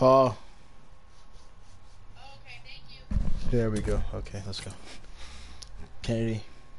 Paul. Okay, thank you. There we go. Okay, let's go. Kennedy.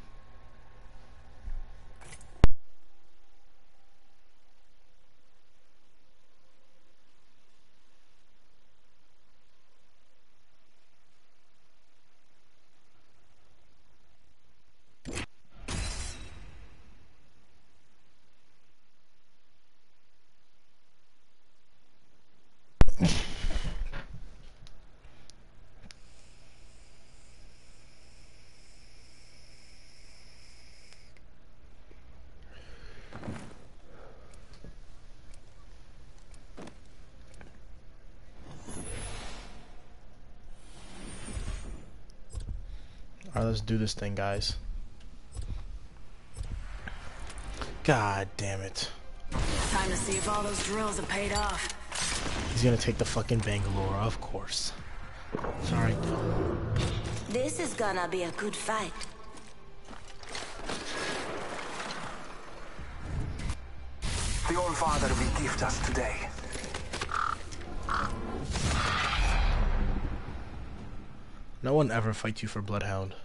Alright, let's do this thing, guys. God damn it. Time to see if all those drills have paid off. He's gonna take the fucking Bangalore, of course. Sorry. This is gonna be a good fight. The All-Father will gift us today. No one ever fights you for Bloodhound.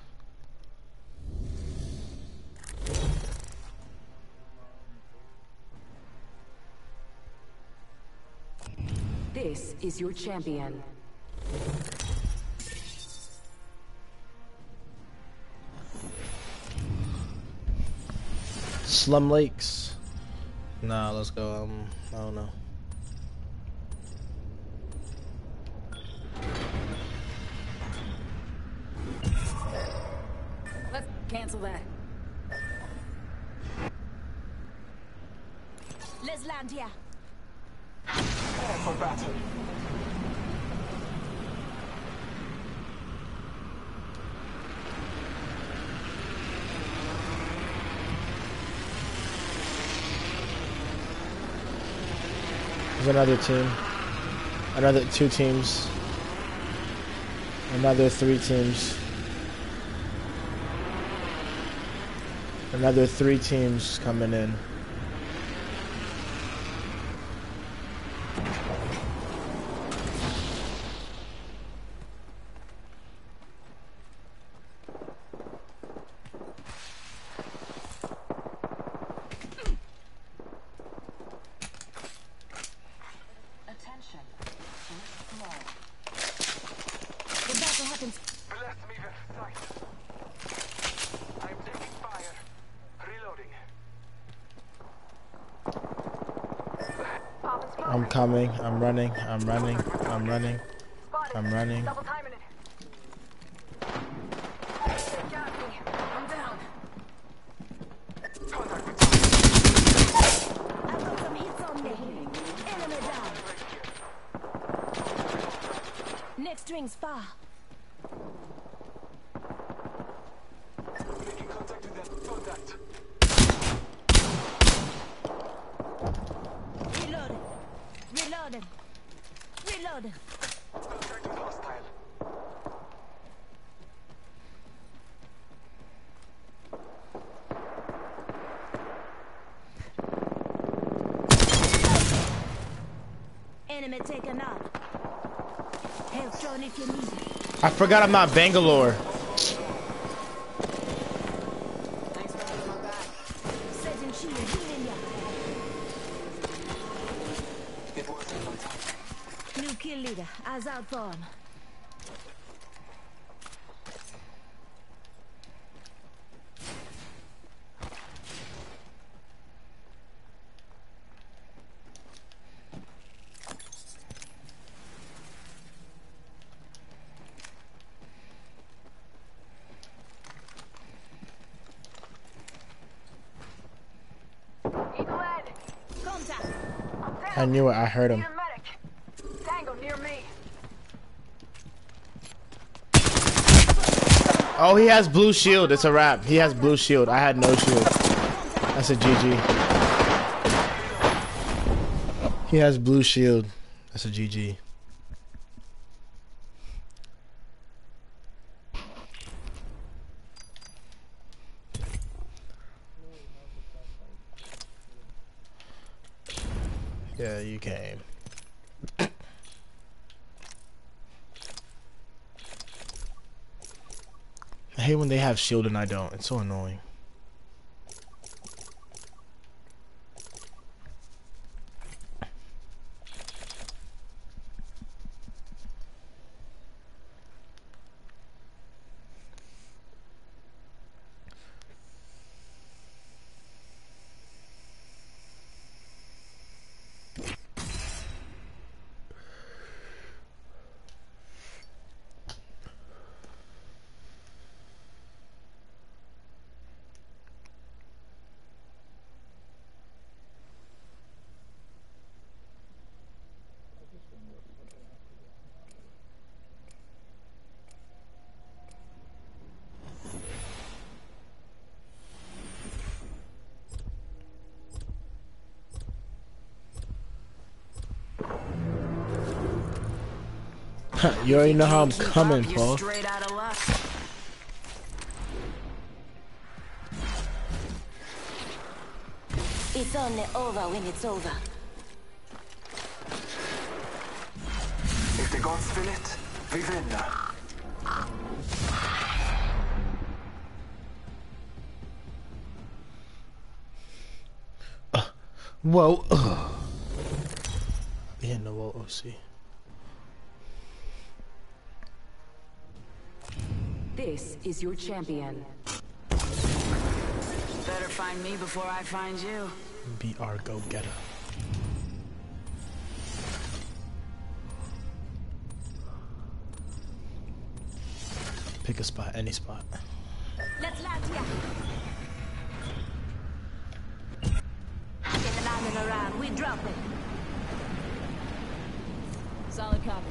This is your champion. Slum Lakes. Nah, let's go. I don't know. Let's cancel that. Let's land here. Prepare for battle. There's another team. Another 2 teams. Another 3 teams. Another 3 teams coming in. Bless me with sight. I'm taking fire. Reloading. I'm coming. I'm running. I'm running. I'm running. I'm running. Double timing it. They got me. I'm down. Contact with I've got some hits on me. Enemy down. Next ring's far. making contact with them. Contact. Reloading. Reloading. Reloading. Contact with hostile. Enemy taken out. Help drone if you need it. I forgot I'm not Bangalore. Setting shield, healing ya. It wasn't on time. New kill leader, eyes out for him. Eagle Ed, contact. I knew it. I heard him. Need a medic. Tango near me. Oh, he has blue shield. It's a wrap. He has blue shield. I had no shield. That's a GG. He has blue shield. That's a GG. Yeah, you came. I hate when they have shield and I don't. It's so annoying. You already know how I'm coming, Paul. Straight out of luck. It's only over when it's over. If the gods will it, vi vinner. Whoa. Yeah, no, well, OC. This is your champion. Better find me before I find you. Be our go-getter. Pick a spot, any spot. Let's land here. Get the landing around. We drop it. Solid copy.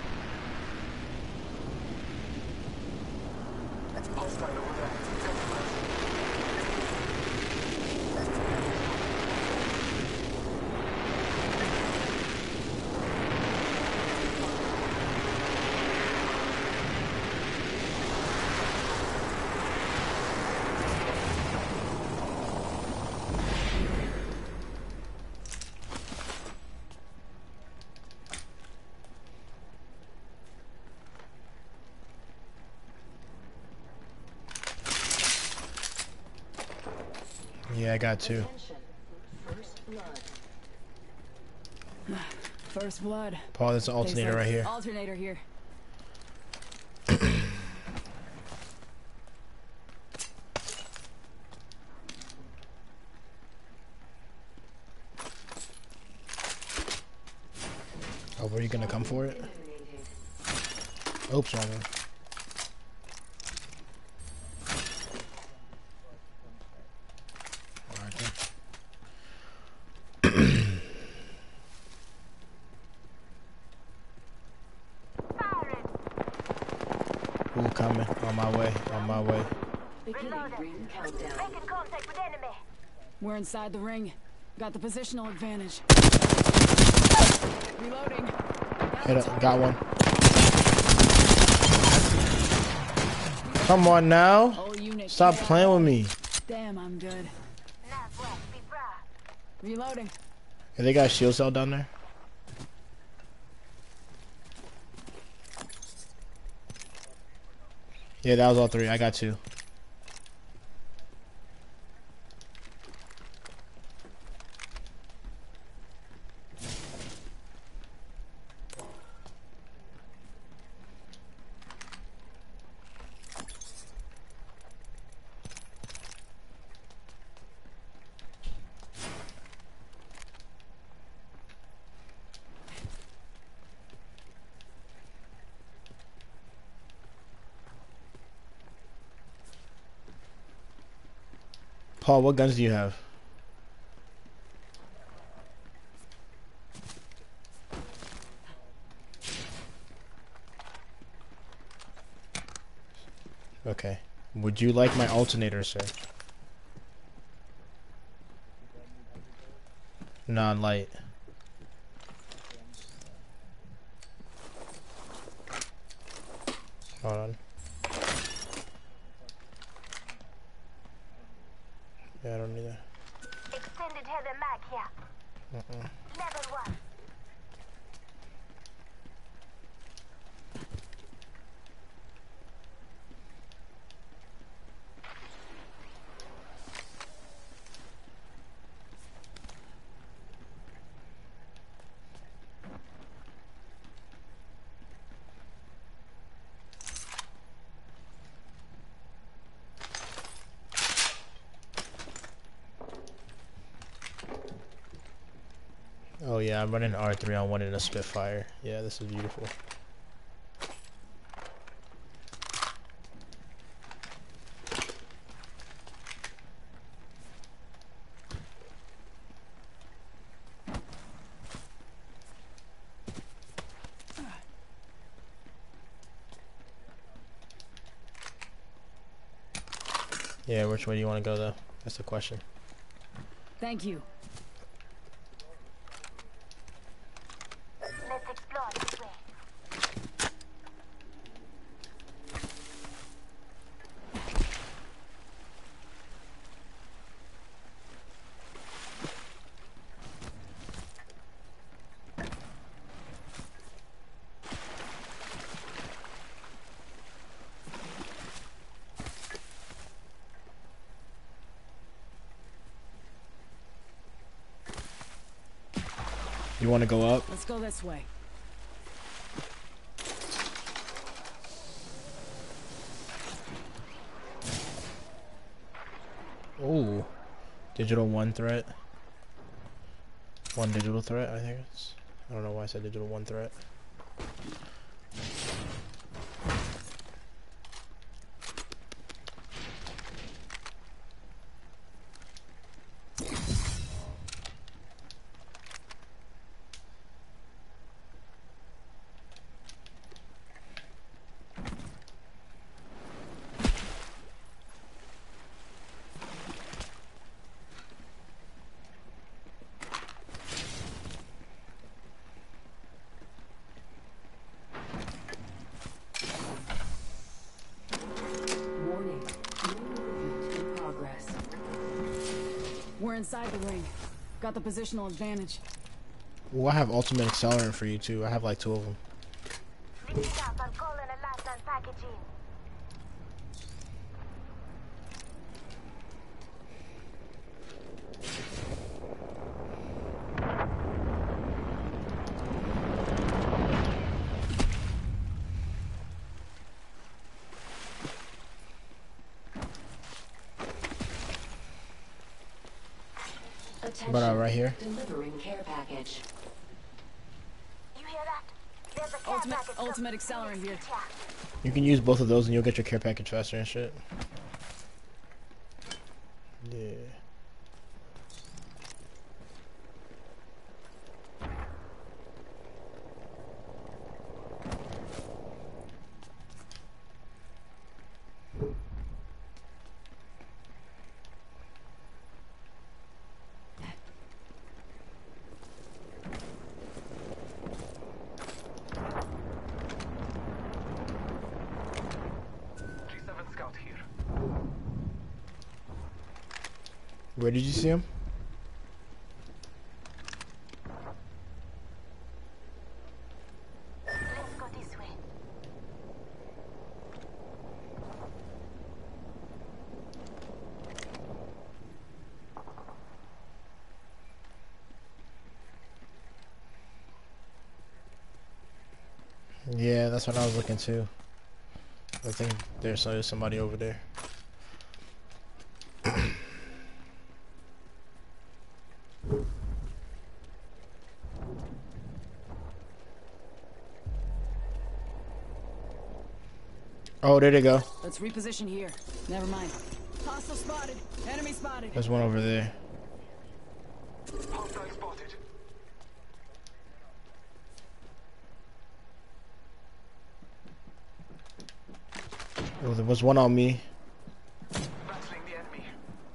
Hostile over there. Yeah, I got two. First blood. Paul, there's an alternator right here. Alternator here. Oh, were you gonna come for it? Oops, wrong one. Ooh, coming. On my way. On my way. Making contact with enemy. We're inside the ring. Got the positional advantage. Reloading. Hit it. Got one. Come on now. Whole unit. Stop playing with me. Damn, I'm good. Northwest, be bra. Reloading. Hey, they got a shield cell down there. Yeah, that was all three. I got two. Paul, what guns do you have? Okay. Would you like my alternator, sir? Non-light. Hold on. Yeah, I don't need that. Extended heavy mag here. Level 1. Oh yeah, I'm running R3 on one in a Spitfire. Yeah, this is beautiful. Yeah, which way do you want to go though? That's the question. Thank you. Let's explore this way. You want to go up? Let's go this way. Ooh, digital 1 threat. 1 digital threat, I think it's. I don't know why I said digital 1 threat. Warning. Movement in progress. We're inside the ring. Got the positional advantage. Well, I have ultimate accelerant for you too. I have like 2 of them. Listen up, I'm calling a last on packaging. Attention. But right here. Delivering care package. You hear that? There's a care package. Ultimate accelerant here. You can use both of those and you'll get your care package faster and shit. Yeah. G7 Scout here. Where did you see him? Let's go this way. Yeah, that's what I was looking too. I think there's somebody over there. Oh, there they go. Let's reposition here. Never mind. Hostile spotted. Enemy spotted. There's one over there. Hostile spotted. Oh, there was one on me. Battling the enemy.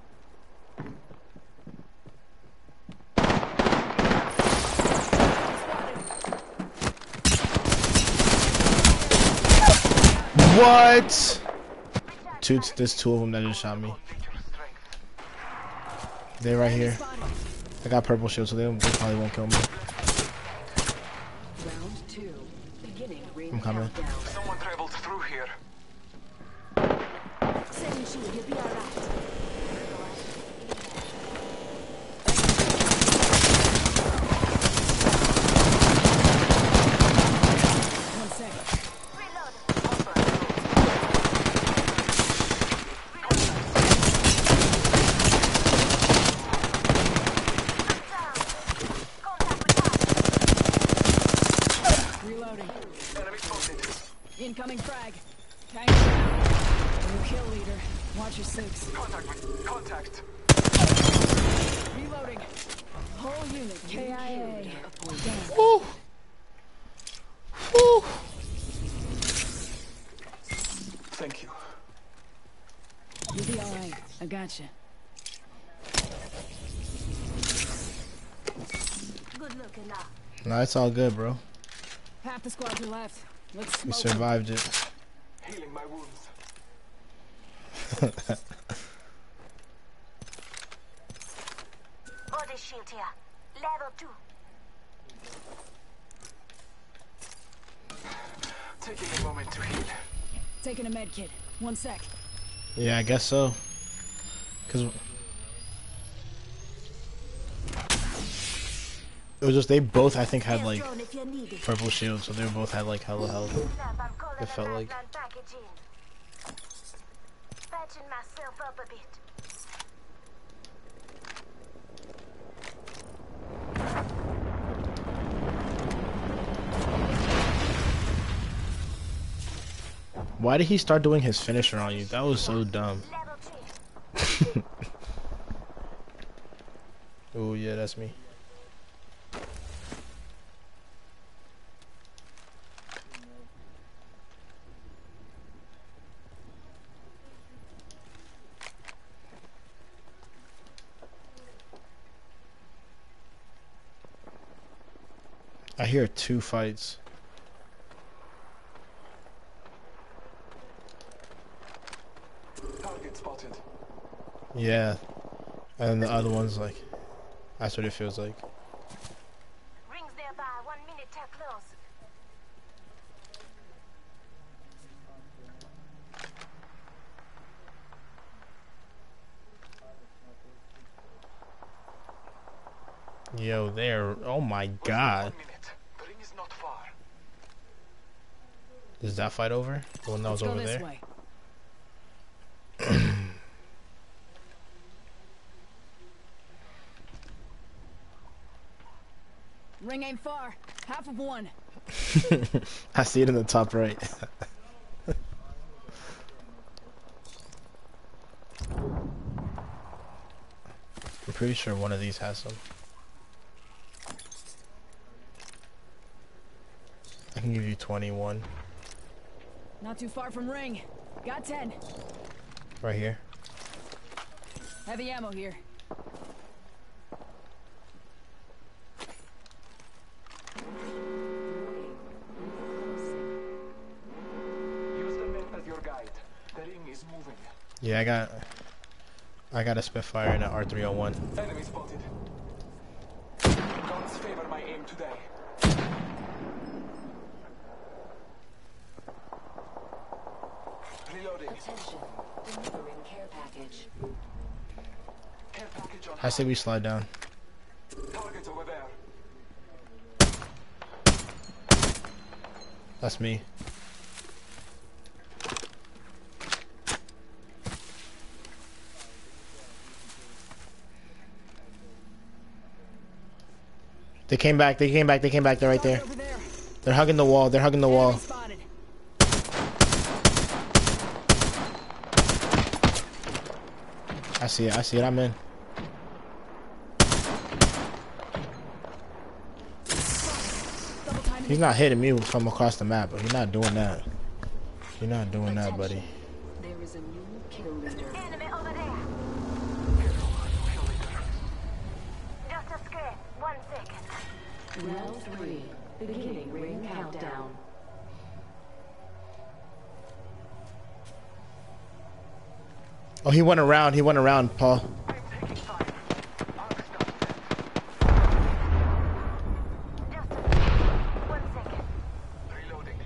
What? There's 2 of them that just shot me. Dangerous strength. They're right here. Spotted. I got purple shield, so they probably won't kill me. Round 2. Beginning ring I'm coming. countdown. Someone traveled through here. Sending shield, you'll be alright. One second. Reload. Down. Contact with Watch your six. Contact. Reloading. Whole unit KIA. Woo! Woo! Thank you. You'll be alright. I gotcha. Good looking now. Nah, it's all good, bro. Half the squads are left. Let's We smoke 'em. survived it. Healing my wounds. Body shield here. Level 2. Taking a moment to heal. Taking a med kit. 1 sec. Yeah, I guess so. Cause it was just they both I think had like Drone if you need it. purple shields, so they both had like hella health. Snap, I'm calling It felt a like. lifeline package in. Patching myself up a bit. Why did he start doing his finisher on you? That was so dumb. Level 3. Oh yeah, that's me. I hear 2 fights. Target spotted. Yeah. And the other one's like, that's what it feels like. Rings nearby. 1 minute till close. Yo, there. Oh my god. 1 minute. The ring is not far. Is that fight over? The one that was Let's go over this there? way. Ring ain't far. Half of one. I see it in the top right. I'm pretty sure one of these has some. I can give you 21. Not too far from ring. Got 10. Right here. Heavy ammo here. Use the map as your guide. The ring is moving. Yeah, I got a Spitfire and an R301. Enemy spotted. Gods favor my aim today. Reloading. Attention. Delivering care package. Care package on. I say we slide down. Target over there. That's me. They came back, they're right there. Over there. They're hugging the wall, Enemy spotted. I see it, I'm in. Double time. He's not hitting me from across the map, but he's not doing that. You're not doing that, buddy. There is a new kill leader. Enemy over there. Just a scrape. 1 second. Round 3. Beginning ring countdown. Oh, he went around, Paul. I'm taking time. Just a scrape. 1 second. Reloading.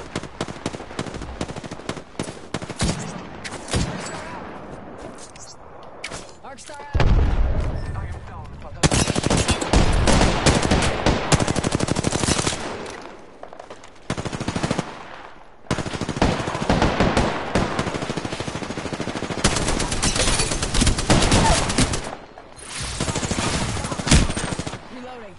Arcstar out. I am down, but Reloading.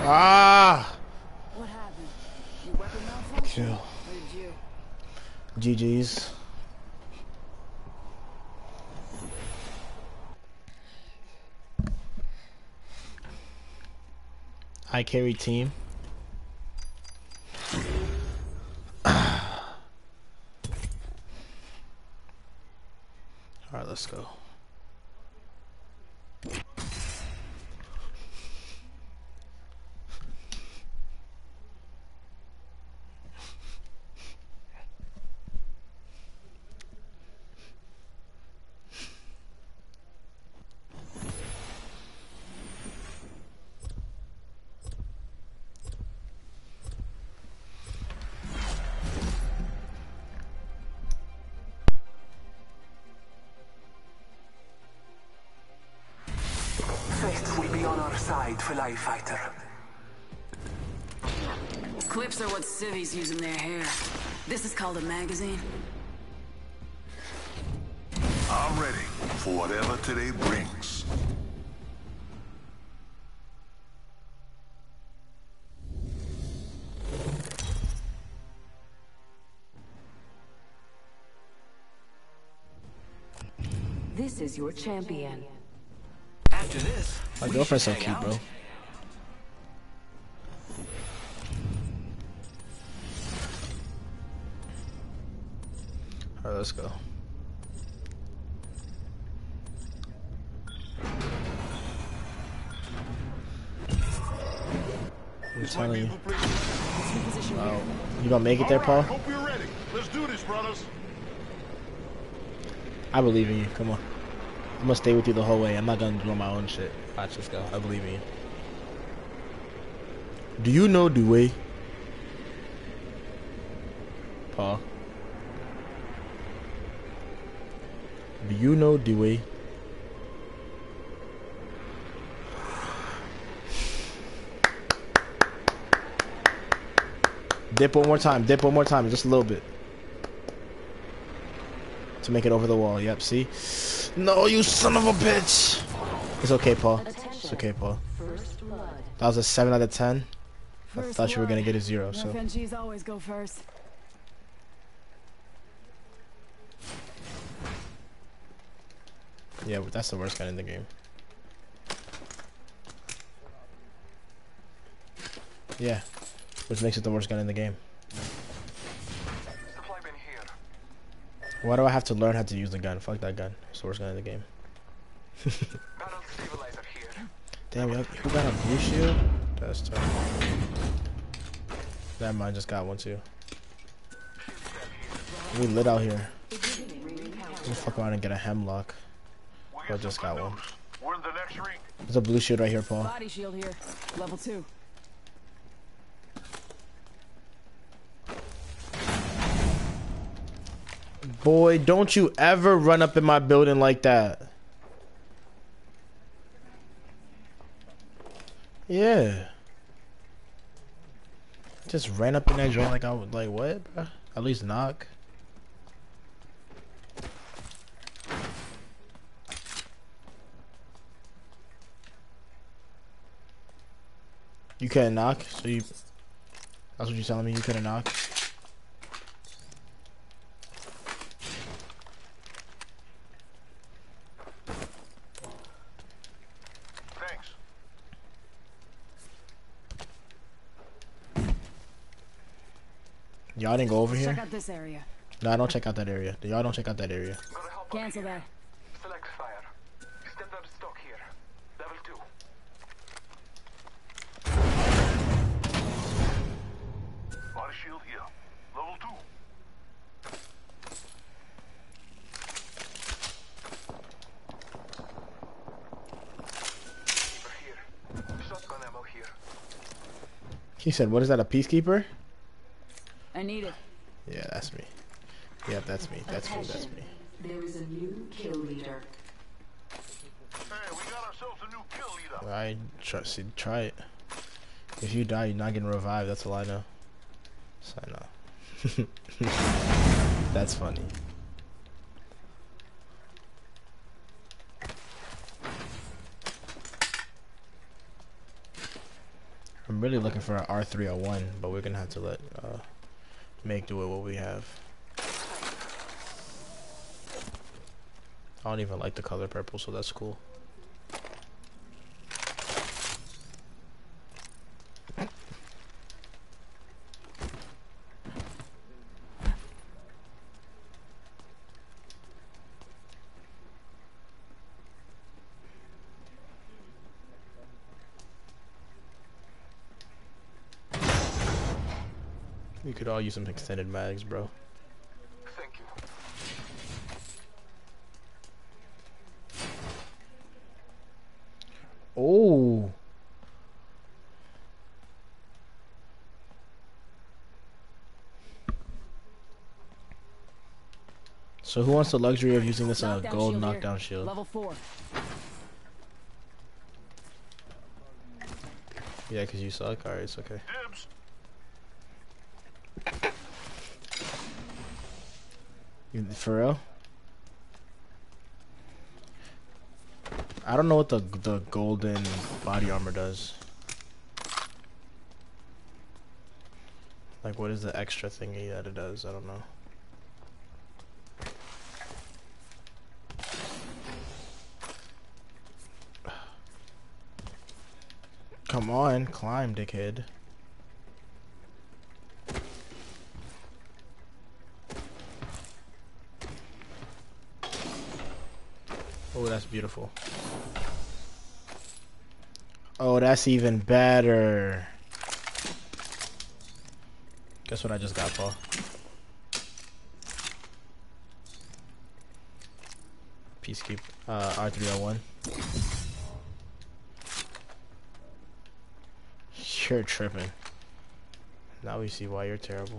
Ah! What happened? Your weapon malfunction? Kill. Or did you? GG's. High carry team. Alright, let's go. Faith will be on our side, Fly Fighter. Clips are what civvies use in their hair. This is called a magazine. I'm ready for whatever today brings. This is your champion. After this, My girlfriend's so cute, bro. Alright, let's go. I'm telling you. Oh, you gonna make it there, Paul? Hope you're ready. Let's do this, brothers. I believe in you. Come on. I'm gonna stay with you the whole way. I'm not gonna do my own shit. Watch, let's go. I believe in you. Do you know Dewey? Paul. Do you know Dewey? Dip one more time. Dip one more time. Just a little bit. To make it over the wall. Yep, see? No, you son of a bitch! It's okay, Paul. It's okay, Paul. That was a 7 out of 10. I thought you were gonna get a 0, so. FNGs always go first. Yeah, but that's the worst gun in the game. Yeah. Which makes it the worst gun in the game. supply bin here. Why do I have to learn how to use the gun? Fuck that gun. It's the worst gun in the game. Barrel stabilizer here. Damn, who got a blue shield? That's tough. Never mind, just got one too. We lit out here. We'll fuck around and get a hemlock. I just got one. We're in the next ring. There's a blue shield right here, Paul. Body shield here. Level 2. Boy, don't you ever run up in my building like that. Yeah. Just ran up in that joint like I would, like, what, bro? At least knock. You couldn't knock, so you. That's what you're telling me. You couldn't knock. Thanks. Y'all didn't go over Check here? out this area. No, don't check out that area. Y'all don't check out that area. Gotta help up Cancel here. that. Select fire. Standard stock here. Level 2. Body shield here. Level 2. Over here. Shotgun ammo here. He said, what is that, a peacekeeper? I need it. Yeah, that's me. Yeah, that's me. That's me. That's me. There is a new kill leader. Hey, we got ourselves a new kill leader. I trust you. Try it. If you die, you're not getting revived. That's all I know. So I know. That's funny. I'm really looking for an R301, but we're gonna have to let Make do with what we have. I don't even like the color purple, so that's cool. We could all use some extended mags, bro. Thank you. Oh. So who wants the luxury of using this gold knockdown shield? Level 4. Yeah, because you suck. Alright, it's okay. Dibs. For real? I don't know what the golden body armor does. Like, what is the extra thingy that it does? I don't know. Come on, climb, dickhead. Oh, that's beautiful. Oh, that's even better. Guess what I just got, Paul? Peacekeep, R301. You're tripping. Now we see why you're terrible.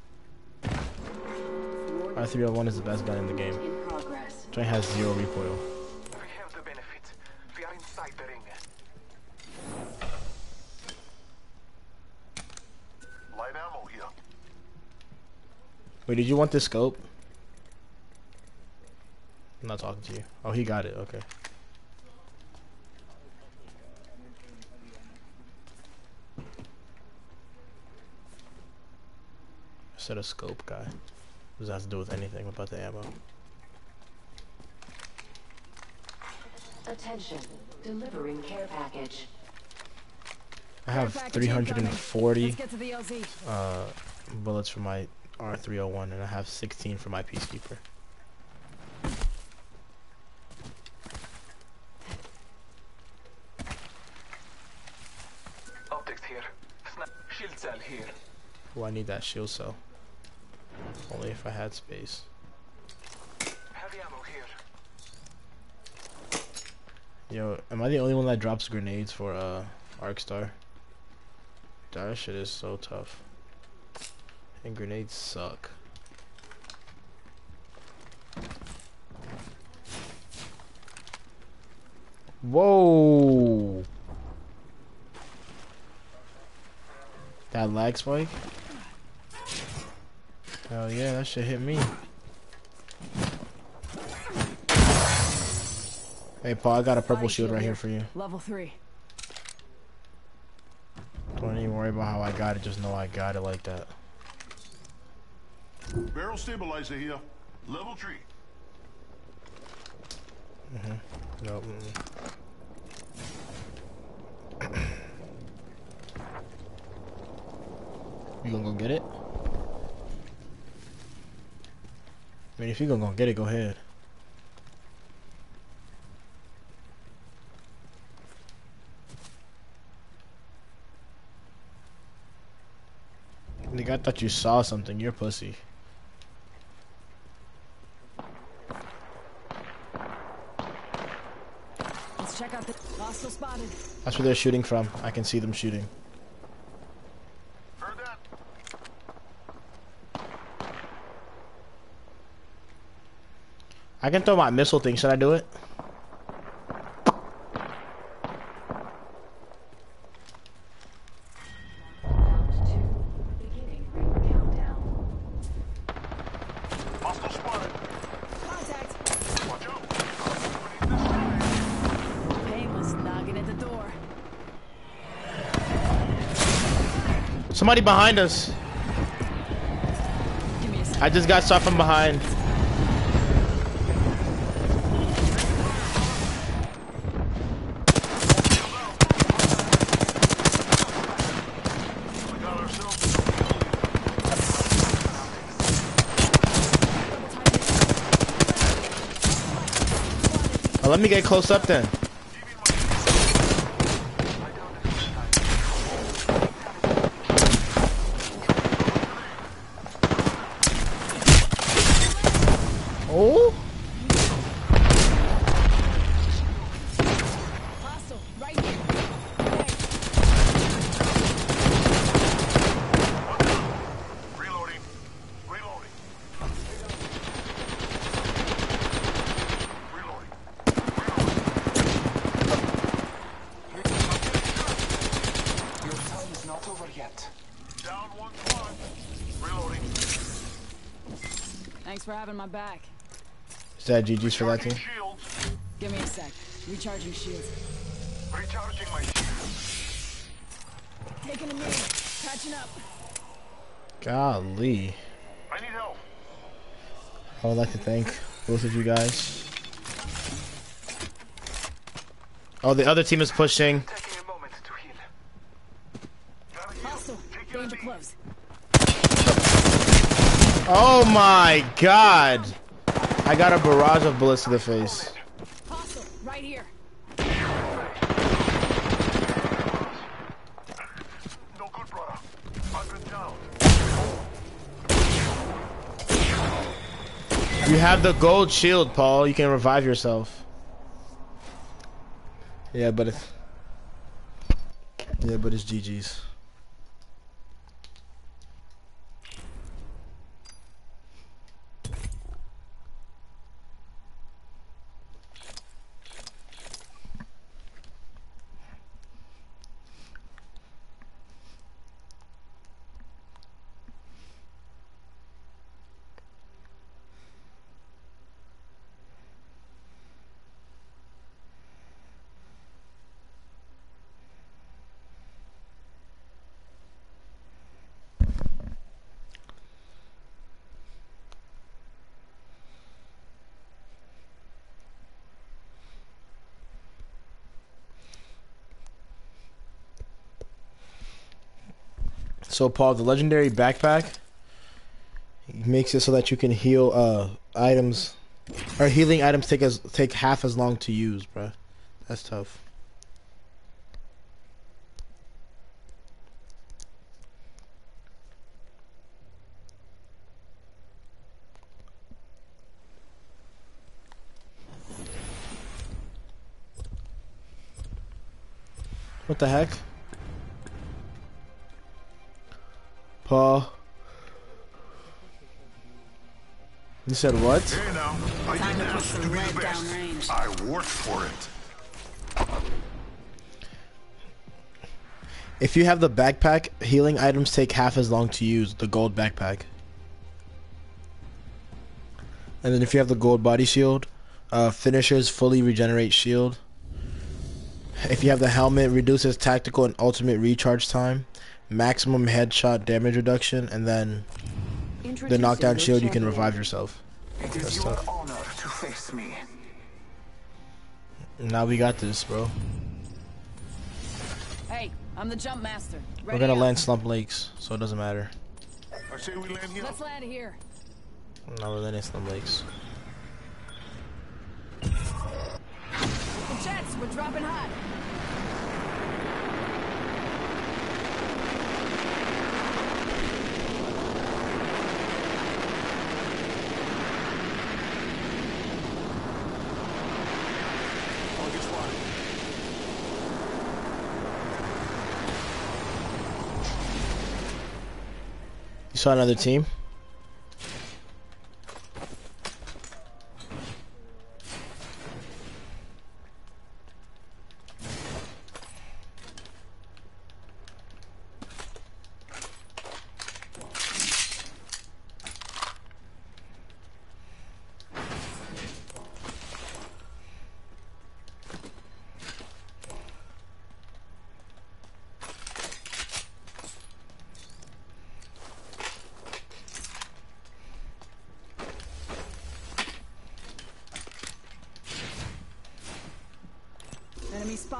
R301 is the best gun in the game. Joint has 0 recoil. We have the benefit. We are inside the ring. Light ammo here. Wait, did you want this scope? I'm not talking to you. Oh, he got it. Okay. I said a scope guy. What does that have to do with anything about the ammo? Attention, delivering care package. I have 340 Let's get to the LZ. bullets for my R301 and I have 16 for my Peacekeeper. Optics here. Shield cell here. Oh, I need that shield cell. Only if I had space. Heavy ammo here. Yo, am I the only one that drops grenades for Arcstar? That shit is so tough. And grenades suck. Whoa! That lag spike? Hell yeah, that shit hit me. Hey Paul, I got a purple shield right here for you. Level 3. Don't even worry about how I got it, just know I got it like that. Barrel stabilizer here. Level 3. Nope. You gonna go get it? I mean, if you gonna go get it, go ahead. Nigga, I thought you saw something. You're pussy. Let's check out the hostile spotted. That's where they're shooting from. I can see them shooting. Heard that? I can throw my missile thing. Should I do it? Round 2, beginning ring countdown. Hostile spotted. Contact. Watch out. Painless knocking at the door. Somebody behind us. Give me a sec. I just got shot from behind. We got ourselves Oh, let me get close up then. Oh, Hostile, right here. reloading. Reloading. Reloading. Your time is not over yet. Down one squad. Reloading. Thanks for having my back. is that GG's for that team? Shields. Give me a sec. Recharging shields. Recharging my shields. Taking a minute. Catching up. Golly. I need help. I would like to thank both of you guys. Oh, the other team is pushing. Taking a moment to heal. Gotta heal. Hostile. Take it Danger easy. close. Oh my god! I got a barrage of bullets to the face. Hostile, right here. No good, brother. I've been down. You have the gold shield, Paul. You can revive yourself. Yeah, but it's GG's. So Paul, the legendary backpack makes it so that you can heal items, or healing items take half as long to use, bruh. That's tough. What the heck? Paul. You said what? Hey now. I Time didn't to push ask the to be red the best. downrange. I worked for it. If you have the backpack, healing items take half as long to use, the gold backpack. And then if you have the gold body shield, finishers fully regenerate shield. If you have the helmet, reduces tactical and ultimate recharge time, maximum headshot damage reduction, and then the knockdown shield, you can revive yourself. It is your honor to face me. Now we got this, bro. Hey, I'm the jump master. We're gonna land Slump Lakes, so it doesn't matter. I say we land here. Let's land here. No, we're landing Slump Lakes. The jets, we're dropping hot. August 1. You saw another team?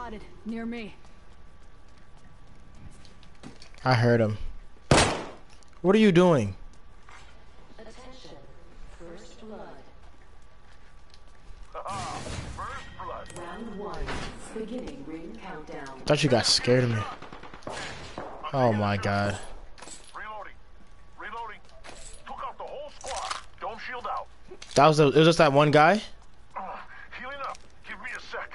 spotted near me. I heard him. What are you doing? Attention. First blood. First blood. Round 1. Beginning ring countdown. Thought you got scared of me. Oh my god. Reloading. Reloading. Took out the whole squad. Don't shield out. That was it was just that one guy? Healing up. Give me a sec.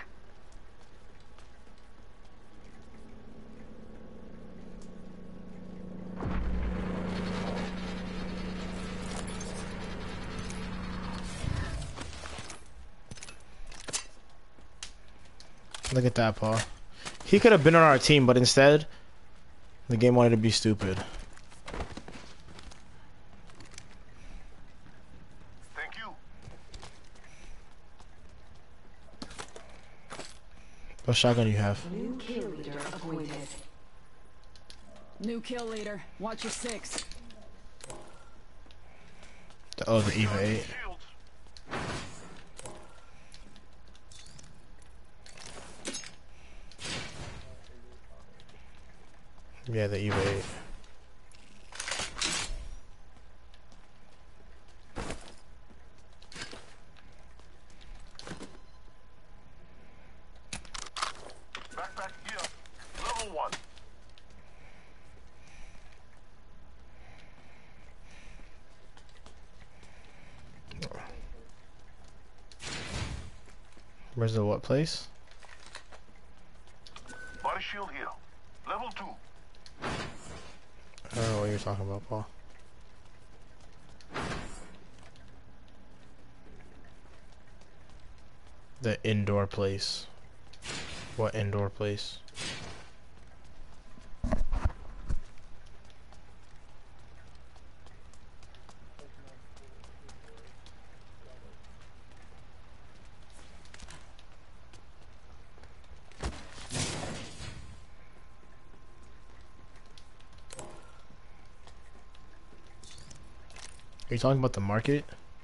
Look at that, Paul. He could have been on our team, but instead, the game wanted to be stupid. Thank you. What shotgun do you have? New kill leader appointed. New kill leader. Watch your 6. Oh, the EVA 8. Shields. Yeah, the EVA 8. Backpack here. Level 1. Where's the what place? Body shield here. Level 2. I don't know what you're talking about, Paul. The indoor place. What indoor place? Are you talking about the market?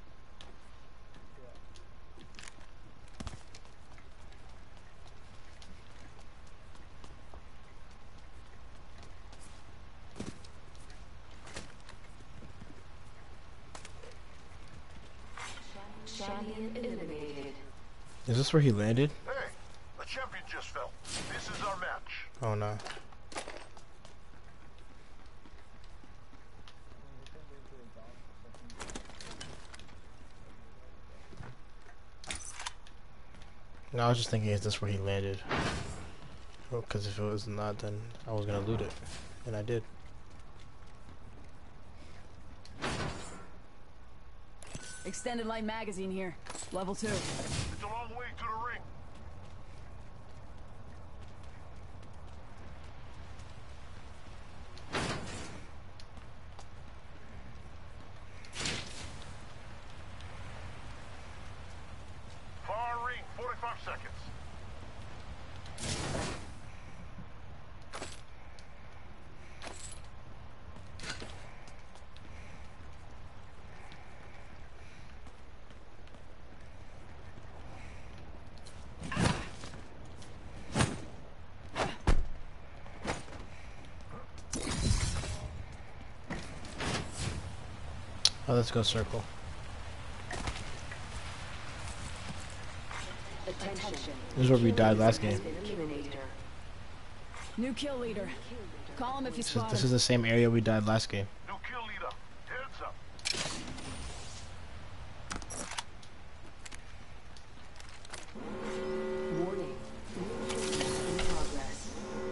Champion eliminated. Is this where he landed? Hey, a champion just fell. This is our match. Oh no. No, I was just thinking, is this where he landed? Well, because if it was not, then I was gonna loot it, and I did. Extended light magazine here. Level 2. It's a long way to the ring. Far ring, 45 seconds. Oh, let's go circle. Attention. This is where we died last game. Eliminator. New kill leader. Call him if you spot This him. is the same area we died last game. New kill leader. Heads up. Warning. New kill leader in progress.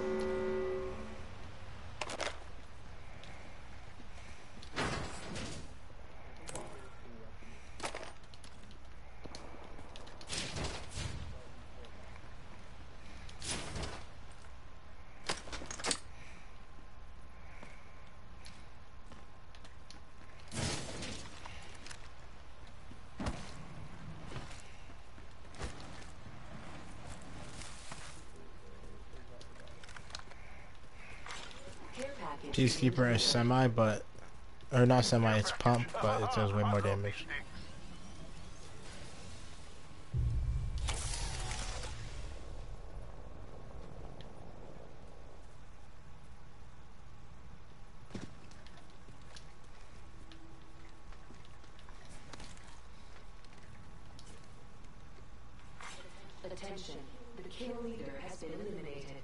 Care package. Peacekeeper is semi, but or not semi. It's pump, but it does way more damage. Attention, the kill leader has been eliminated.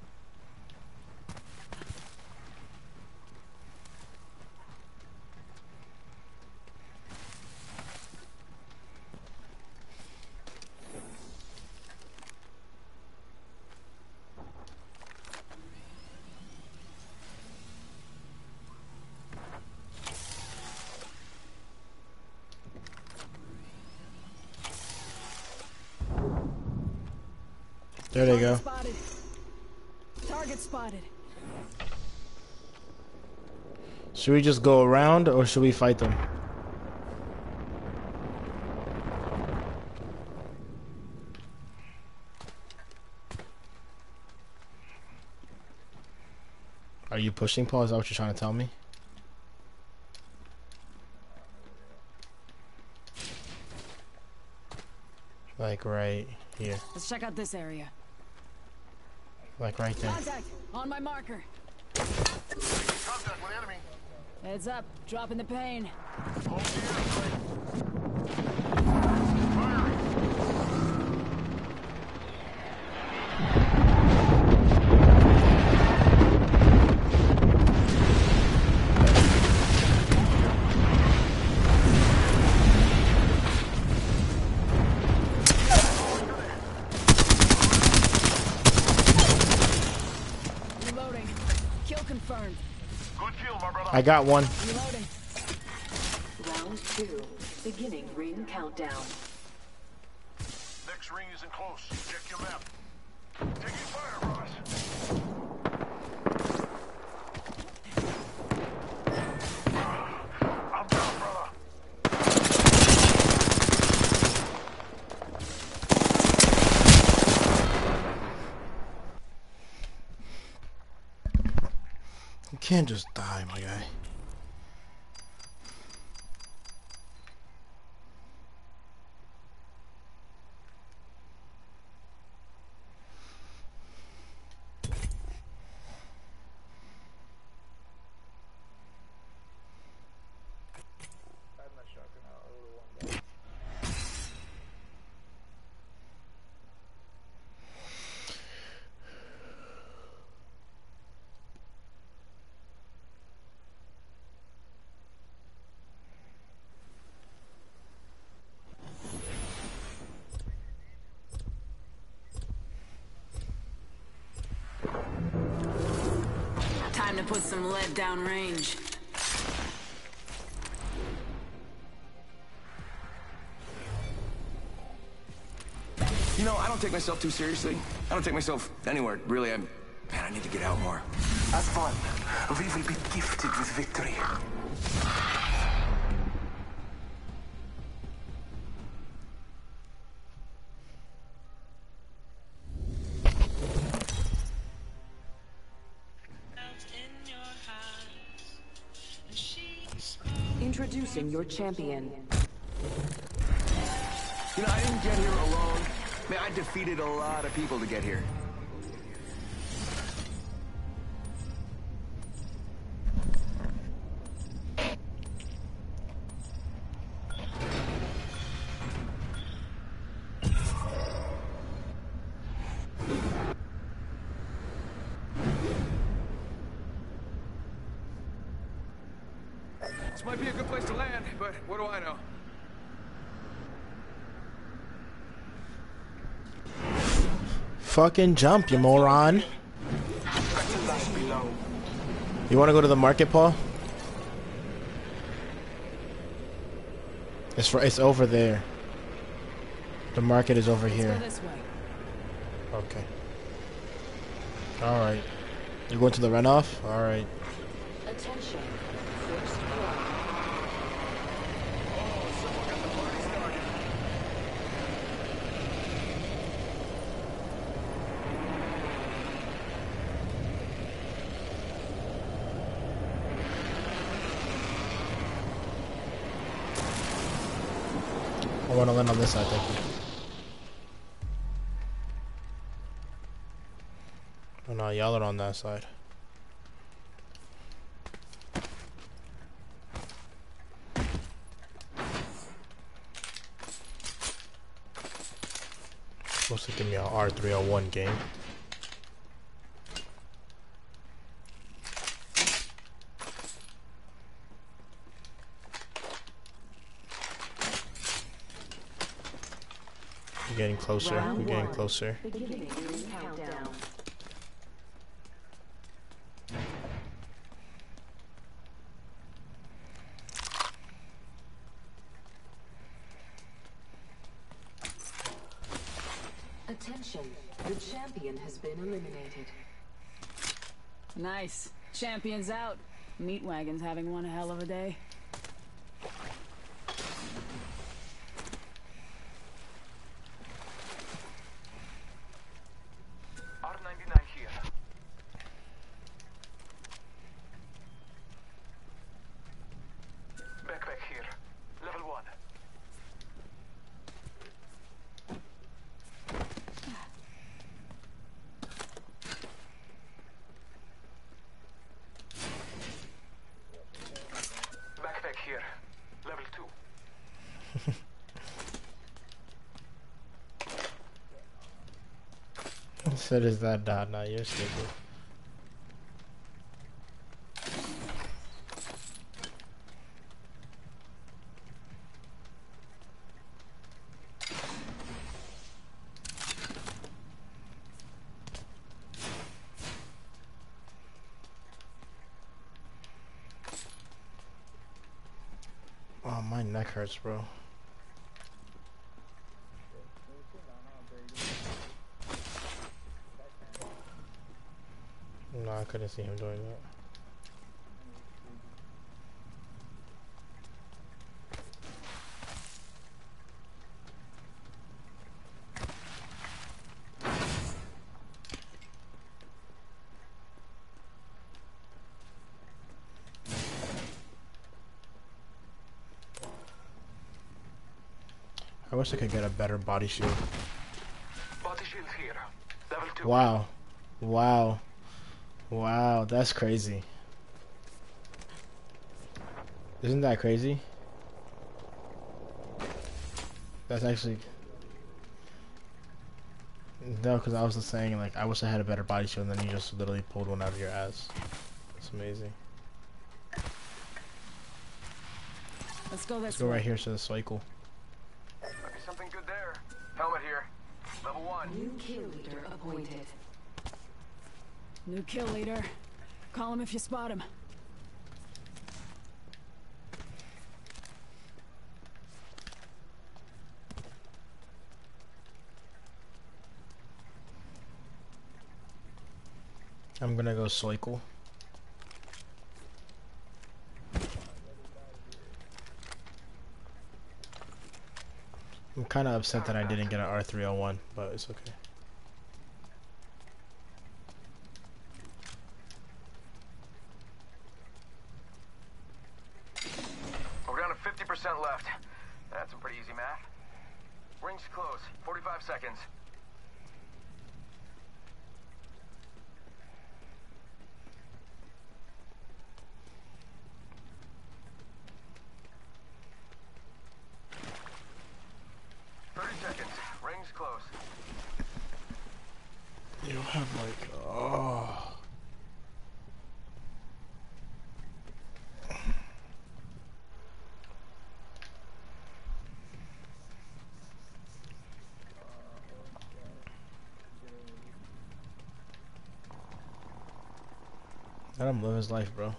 There they go. Spotted. Target spotted. Should we just go around or should we fight them? Are you pushing, Paul? Is that what you're trying to tell me? Like right here. Let's check out this area. Like right there. Contact on my marker. Contact with enemy. Heads up. Dropping the pain. Hold the airstrike. Reloading. Kill confirmed. Good kill, my brother. I got one. Reloading. Round 2, beginning ring countdown. Next ring isn't close. Check your map. Taking fire, Ross. I'm down, brother. You can't just die, my guy. Time to put some lead down range. You know, I don't take myself too seriously. I don't take myself anywhere, really. Man, I need to get out more. As one, we will be gifted with victory. Introducing your champion. You know, I didn't get here alone. Man, I defeated a lot of people to get here. This might be a good place to land, but what do I know? Fucking jump, you moron. You want to go to the market, Paul? It's over there. The market is over Let's here. go this way. Okay. Alright. You're going to the runoff? Alright. Attention. First blood. I want to land on this side, thank you. Oh no, y'all are on that side. Supposed to give me me an R301 game. We're getting closer. We're getting closer. Beginning ring countdown. Attention, the champion has been eliminated. Nice. Champion's out. Meat Wagon's having one hell of a day. R99 here. Backpack here. Level 1. Backpack here. Level 2. So does that dot now? You're stupid. Oh, my neck hurts, bro. No, I couldn't see him doing that. I wish I could get a better body shield. Body shield here. Level 2. Wow. Wow. Wow, that's crazy. Isn't that crazy? That's actually... No, because I was just saying, like, I wish I had a better body shield, and then you just literally pulled one out of your ass. It's amazing. Let's go this Let's go way. right here to the cycle. Might be something good there. Helmet here. Level 1. New kill leader appointed. New kill leader. Call him if you spot him. I'm gonna go cycle. I'm kind of upset that I didn't get an R301, but it's okay. We're down to 50% left. That's some pretty easy math. Ring's close. 45 seconds. Ring's close. You don't have like, oh. Let him live his life, bro.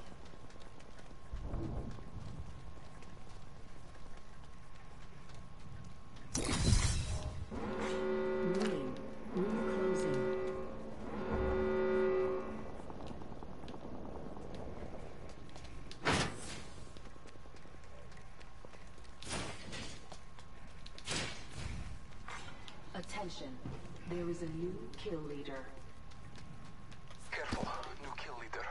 Ring closing. Attention, there is a new kill leader. Careful. New kill leader.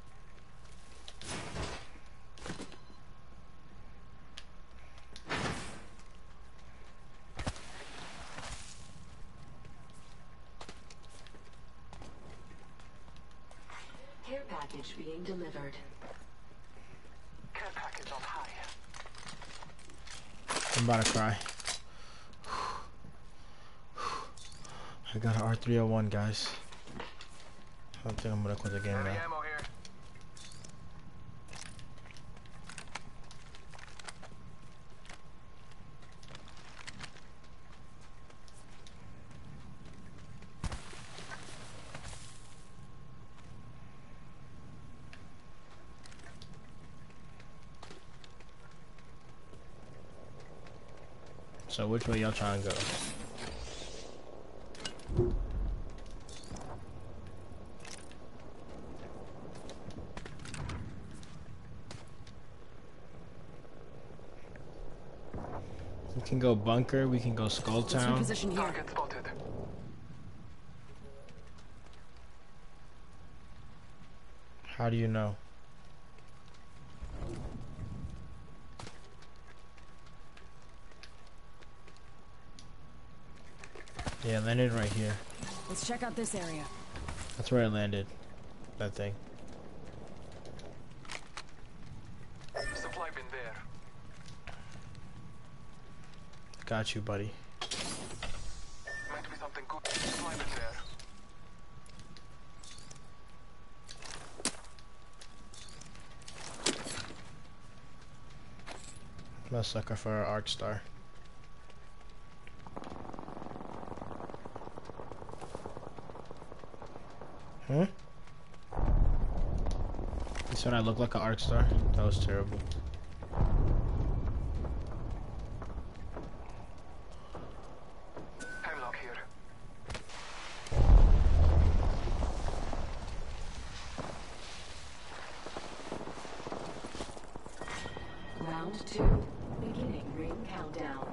Care package being delivered. Care package on high. I'm about to cry. I got an R301, guys. I don't think I'm gonna quit the game Heavy now. ammo here. So which way y'all trying to go? We can go bunker, we can go Skull Let's Town. reposition here. Target spotted. How do you know? Yeah, it landed right here. Let's check out this area. That's where it landed. That thing. Supply bin there. Got you, buddy. Might be something good. Supply bin there. I'm a sucker for an Arc Star. Huh? You said I look like an Arc Star? That was terrible. Hemlock here. Round 2. Beginning ring countdown.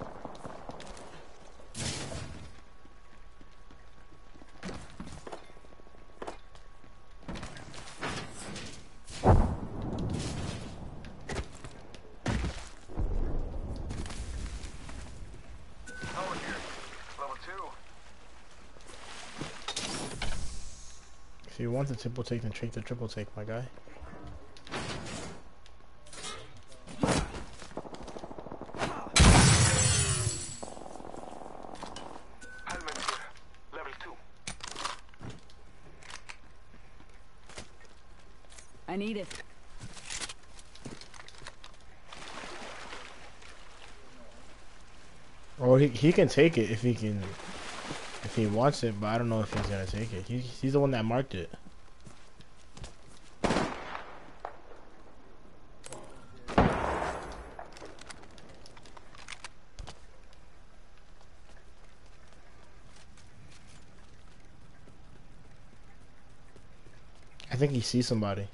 Over here. Level 2. If you want the triple take, then take the triple take, my guy. Helmet here. Level 2. I need it. Or he can take it if he wants it, but I don't know if he's gonna take it. He's the one that marked it. I think he sees somebody.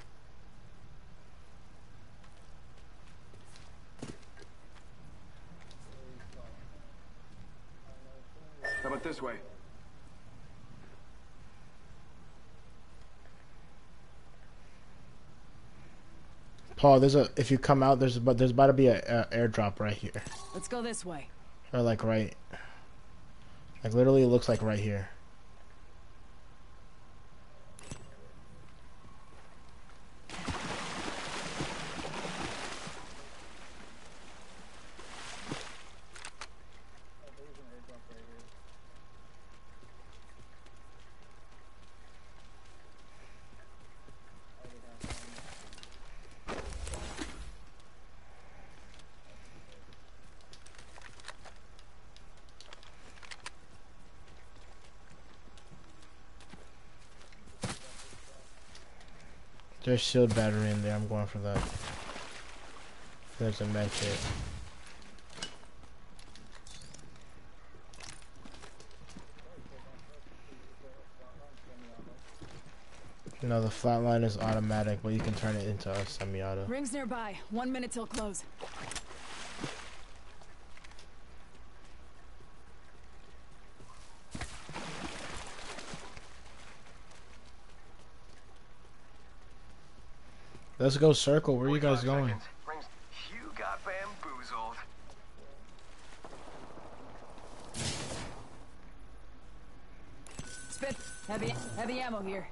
How about this way? Paul, if you come out, there's about to be a airdrop right here, Let's go this way. or like literally it looks like right here. There's shield battery in there. I'm going for that. There's a med kit. No, the flatline is automatic, but you can turn it into a semi-auto. Rings nearby. 1 minute till close. Let's go circle. Where are you guys 45 going? seconds. Rings. You got bamboozled. Spit. Heavy ammo here.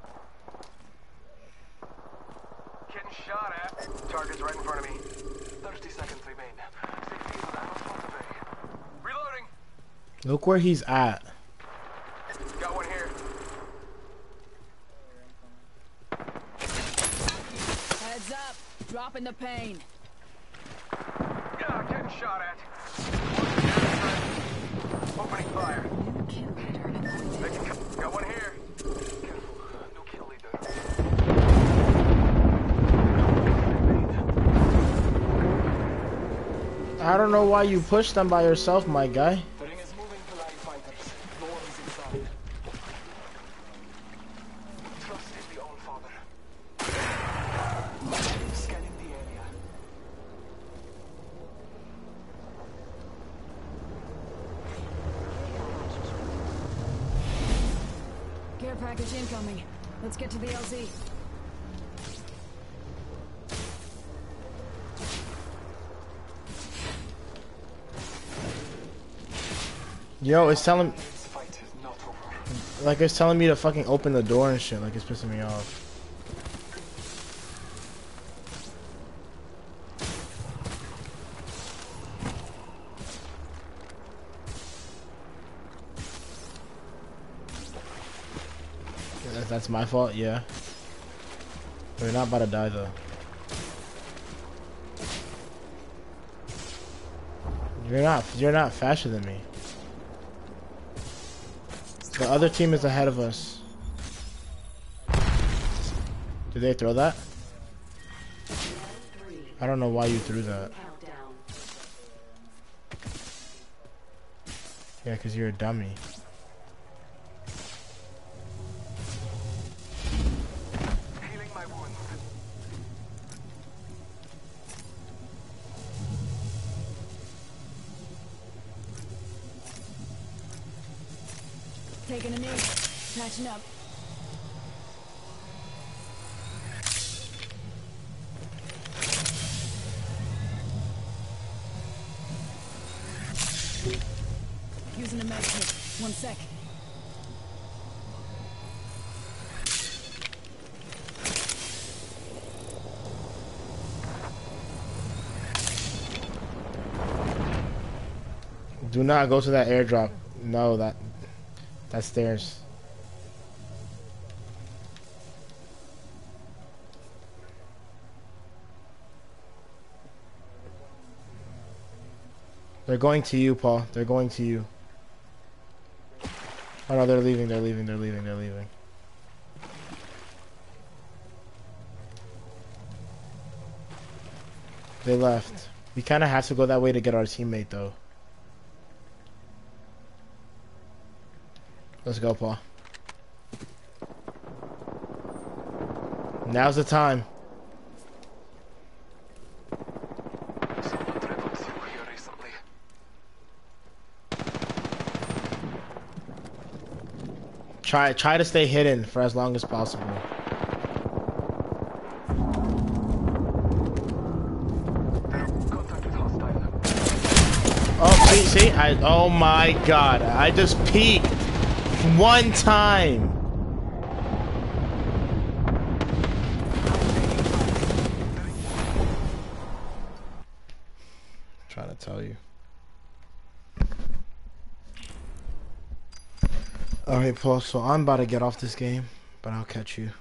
Getting shot at. Target's right in front of me. 30 seconds remain. 60 is an ammo spot away. Reloading. Look where he's at. Dropping the pain. Yeah, getting shot at. Opening fire. New kill leader appointed. Got one here. Careful. New kill leader. I don't know why you pushed them by yourself, my guy. The ring is moving to line fighters. No one is inside. Trust is the All-Father. Scanning the area. Care package incoming. Let's get to the LZ. Yo, it's telling, This fight is not over. like it's telling me to fucking open the door and shit. Like it's pissing me off. That's my fault, yeah. We're not about to die though. You're not faster than me. The other team is ahead of us. Did they throw that? I don't know why you threw that. Countdown. Yeah, because you're a dummy. Healing my wound. Taking a knee. Patching up. Using a med kit. 1 sec. Do not go to that airdrop. No, that's stairs. They're going to you, Paul. They're going to you. Oh no, they're leaving, they're leaving, they're leaving, they're leaving. They left. We kind of have to go that way to get our teammate, though. Let's go, Paul. Now's the time. Someone traveled through here recently. Try to stay hidden for as long as possible. Contact with hostile. Oh, see, oh my god, I just peeked one time. Trying to tell you. Alright, Paul, so I'm about to get off this game, but I'll catch you.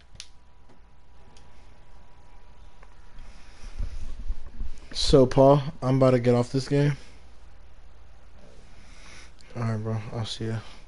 So, Paul, I'm about to get off this game. Alright, bro, I'll see ya.